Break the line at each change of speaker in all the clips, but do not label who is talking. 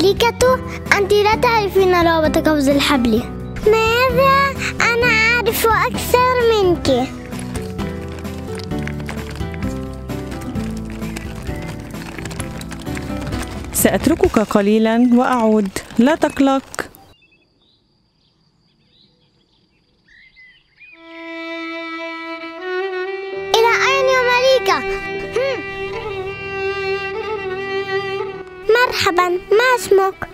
ملكة، أنت لا تعرفين لعبة قفز الحبل. ماذا؟ أنا أعرف أكثر منك.
سأتركك قليلاً وأعود، لا تقلق.
إلى أين يا ملكة؟ مرحباً، ما اسمك؟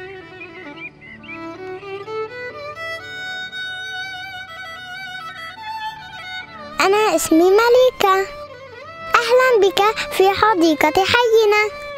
أنا اسمي ملكة. أهلاً بك في حديقة حينا.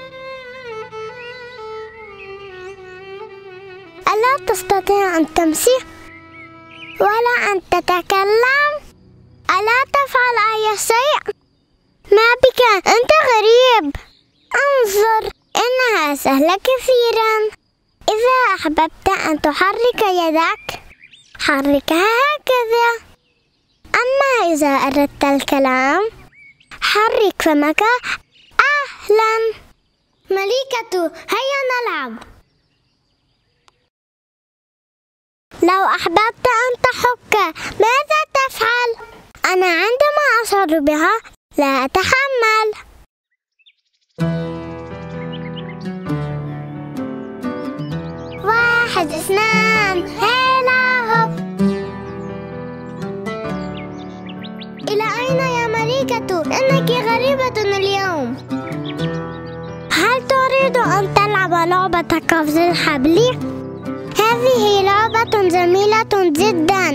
ألا تستطيع أن تمشي ولا أن تتكلم؟ ألا تفعل أي شيء؟ ما بك؟ أنت غريب. انظر، إنها سهلة كثيرا. إذا أحببت أن تحرك يدك حركها هكذا. أما إذا أردت الكلام حرك فمك. أهلا ملكة، هيا نلعب. لو أحببت أن تحك ماذا تفعل؟ أنا عندما أشعر بها لا أتحمل. 1 2 هلا هوب. إلى أين يا ملكة؟ إنك غريبة اليوم. هل تريد أن تلعب لعبة قفز الحبل؟ هذه لعبة جميلة جدا.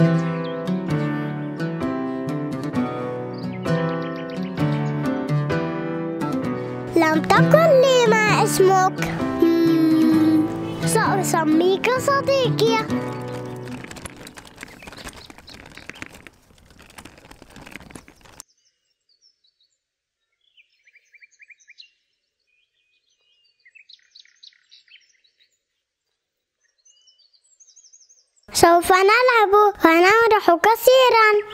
لم تقل لي ما اسمك. سأسميك صديقي. سوف نلعب ونمرح كثيرا.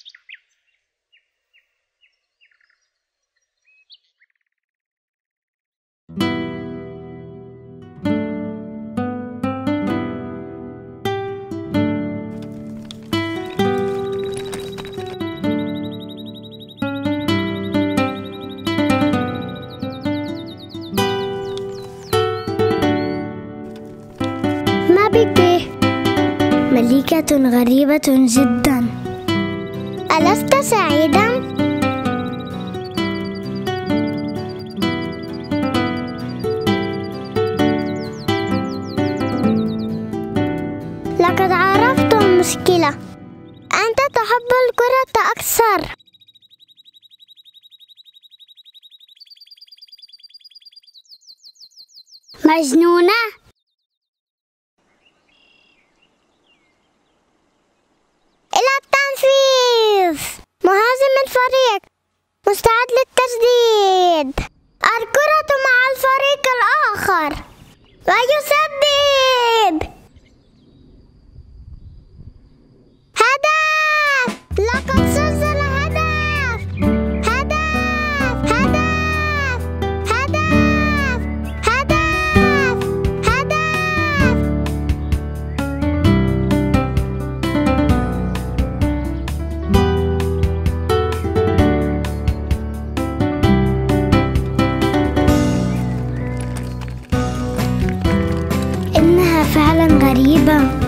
ما بك؟ ملكة غريبة جدا. ألست سعيدا؟ لقد عرفت المشكلة. أنت تحب الكرة أكثر. مجنونة. إلى التنفيذ. مهاجم الفريق مستعد للتسديد. الكرة مع الفريق الآخر ويسدد. هدف! لقد سجل هدف! هدف! هدف! هدف! هدف! هدف! إنها فعلا غريبة.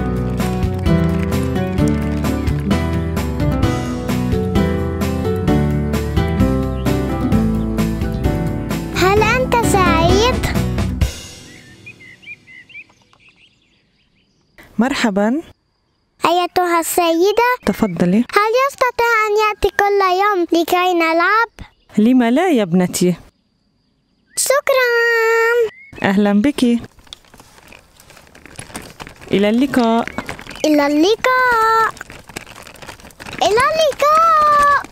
هل أنت سعيد؟
مرحباً.
أيتها السيدة،
تفضلي.
هل يستطيع أن يأتي كل يوم لكي نلعب؟
لم لا يا ابنتي؟
شكراً.
أهلاً بك. إلى اللقاء.
إلى اللقاء. إلى اللقاء.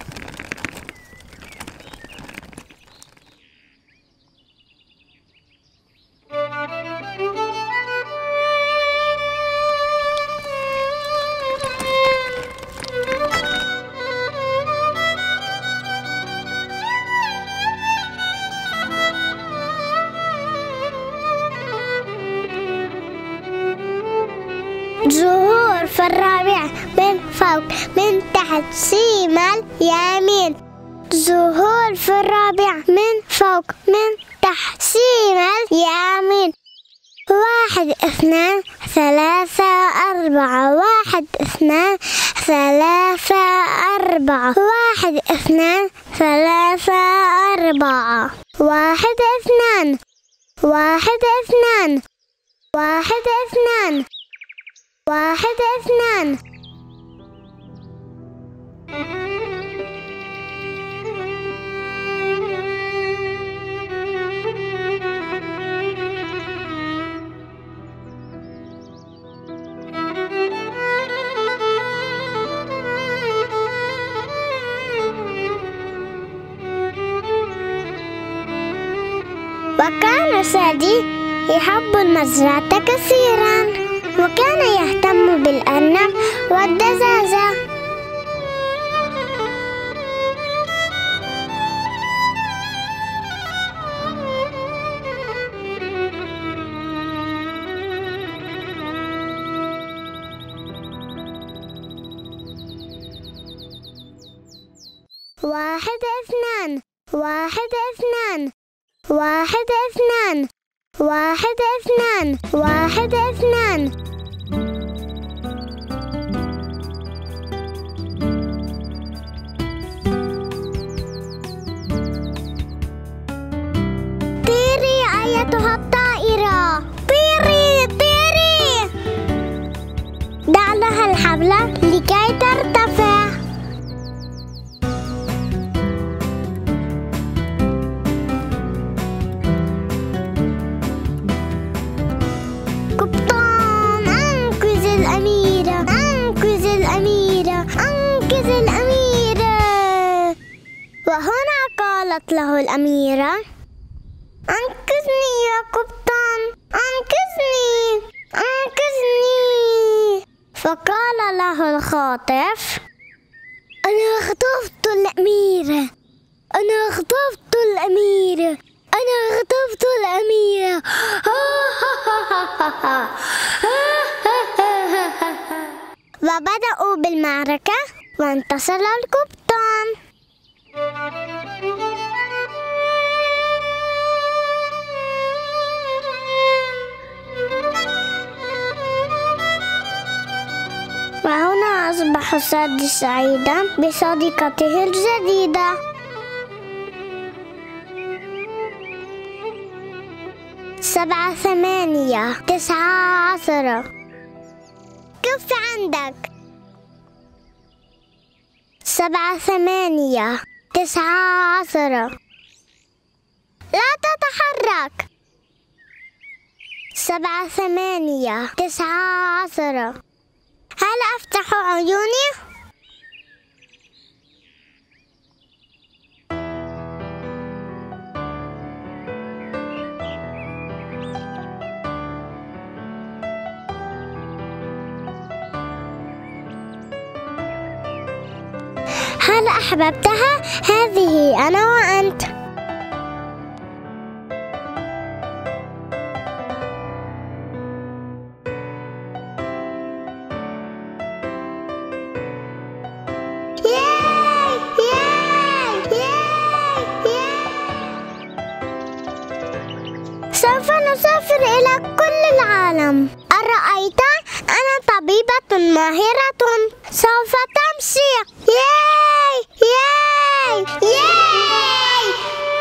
شمال يمين. ظهور في الرابع من فوق من تحت. شمال يمين. 1 2 3 4. 1 2 3 4. 1 2 3 4. 1 2 1 2 1 2 1 2. وكان سادي يحب المزرعة كثيرا، وكان يهتم بالأرنب والدجاجة. واحد اثنان 1 2 1 2 1 2 1 2. طيري أيتها الطائرة، طيري طيري. دع لها الحبل لكي ترتفع. قبطان، أنقذ الأميرة، أنقذ الأميرة، أنقذ الأميرة. وهنا قالت له الأميرة: أنقذني يا قبطان، أنقذني أنقذني. فقال له الخاطف: أنا خطفت الأميرة، أنا خطفت الأميرة، أنا خطفت الأميرة. وبدأوا بالمعركة وانتصر القبطان. وهنا أصبح سادي سعيدا بصديقته الجديدة. 7 8 9 10. كف عندك. 7 8 9 10. لا تتحرك. 7 8 9 10. هل أفتح عيوني؟ هل أحببتها؟ هذه أنا وأنت. سوف نسافر إلى كل العالم. أرأيت؟ أنا طبيبة ماهرة. سوف تمشي. ياي ياي ياي.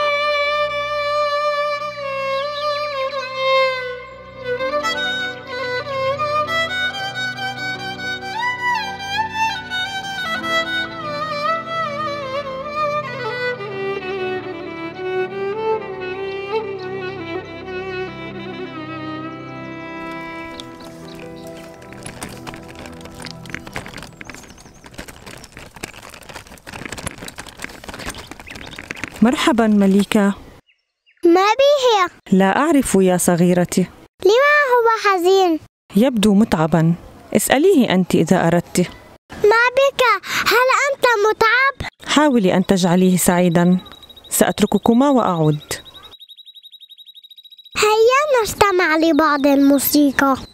مرحبا مليكة.
ما به؟
لا أعرف يا صغيرتي.
لما هو حزين؟
يبدو متعبا. اسأليه أنت إذا أردت.
ما بك؟ هل أنت متعب؟
حاولي أن تجعليه سعيدا. سأترككما وأعود.
هيا نستمع لبعض الموسيقى.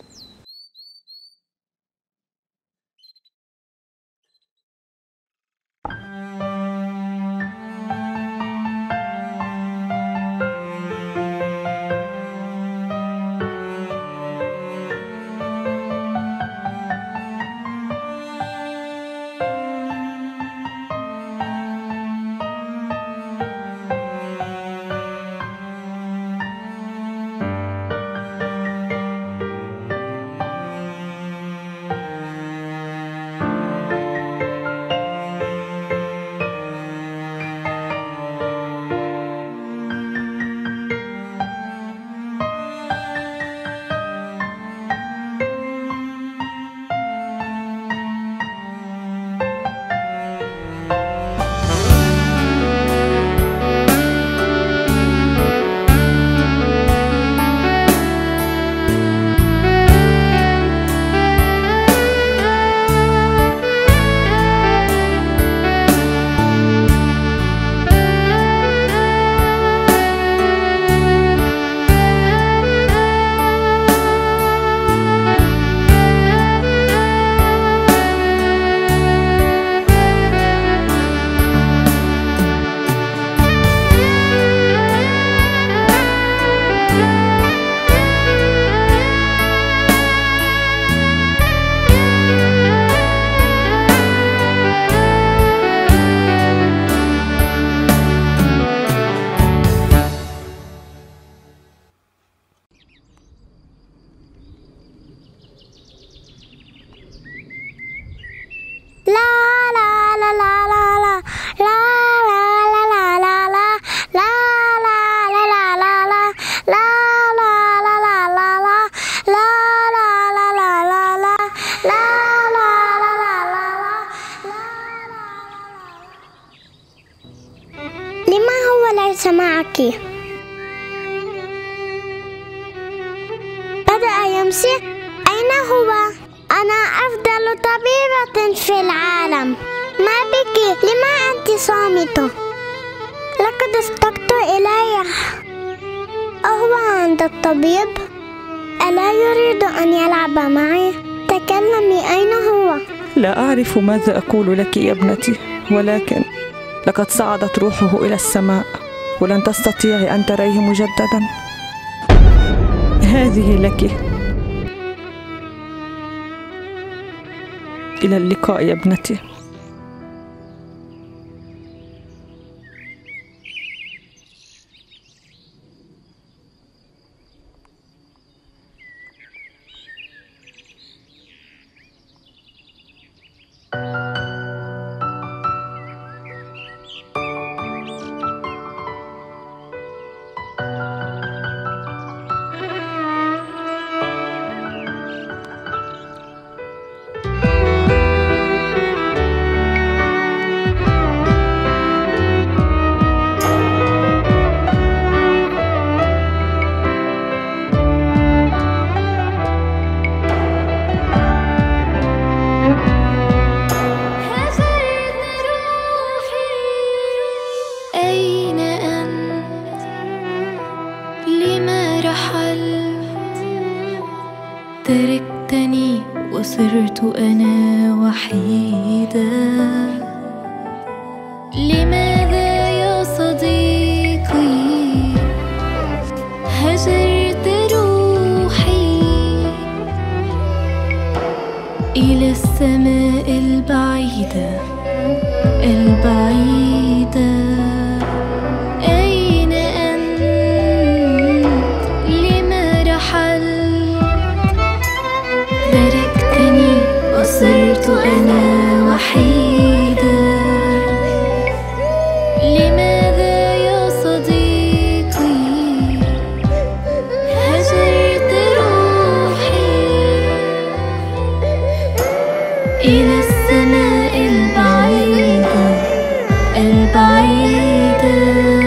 ليس معك. بدأ يمشي. أين هو؟ أنا أفضل طبيبة في العالم. ما بك؟ لما أنت صامتة؟ لقد اشتقت إليه. أهو عند الطبيب؟ ألا يريد أن يلعب معي؟ تكلمي، أين هو؟
لا أعرف ماذا أقول لك يا ابنتي، ولكن لقد صعدت روحه إلى السماء ولن تستطيعي أن تريه مجددا. هذه لك. إلى اللقاء يا ابنتي.
تركتني وصرت أنا وحيدة. لماذا يا صديقي هجرت روحي إلى السماء البعيدة البعيدة؟ أين أنت؟ لما رحلت؟ تركتني وصرت أنا وحيدة. لماذا يا صديقي هجرت روحي إلى السماء البعيدة البعيدة؟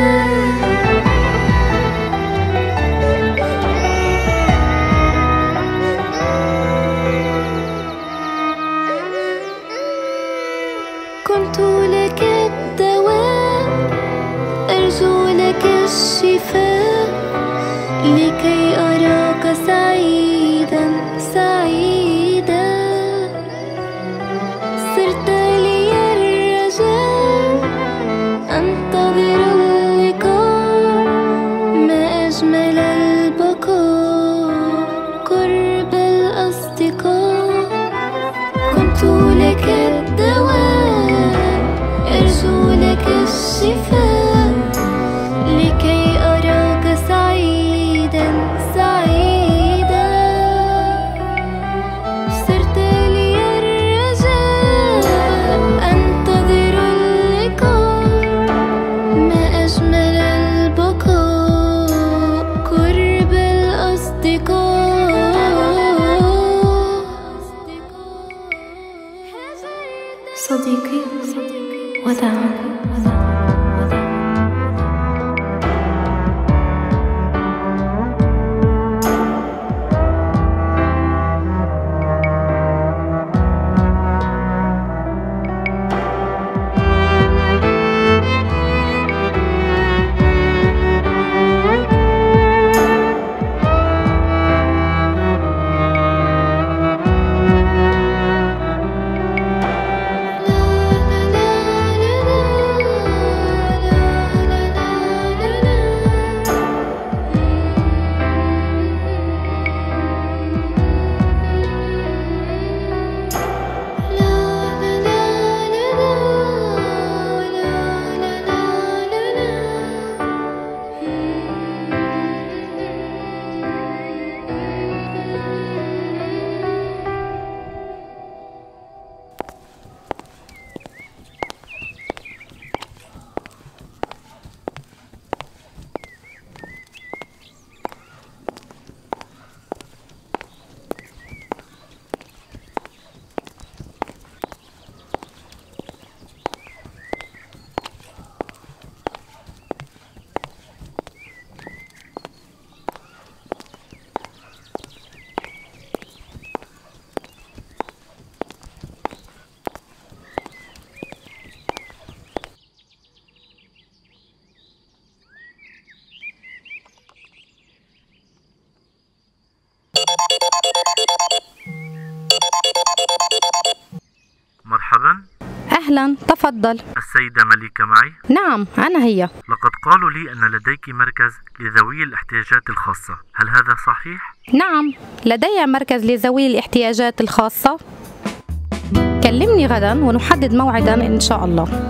كنت لك الدواء، أرجو لك الشفاء، لكي أراك سعيدا سعيدا. صرت لي الرجاء، أنتظر اللقاء، ما أجمل البقاء قرب الأصدقاء. كنت لك الدواء، أرجو لك الشفاء، لكي أراك سعيدا سعيدا. صرت لي الرجاء، أنتظر اللقاء، ما أجمل البقاء قرب الأصدقاء. صديقي وداعا.
مرحبا.
أهلا، تفضل.
السيدة مليكة معي؟
نعم، أنا هي.
لقد قالوا لي أن لديك مركز لذوي الاحتياجات الخاصة، هل هذا صحيح؟
نعم، لدي مركز لذوي الاحتياجات الخاصة. كلمني غدا ونحدد موعدا إن شاء الله.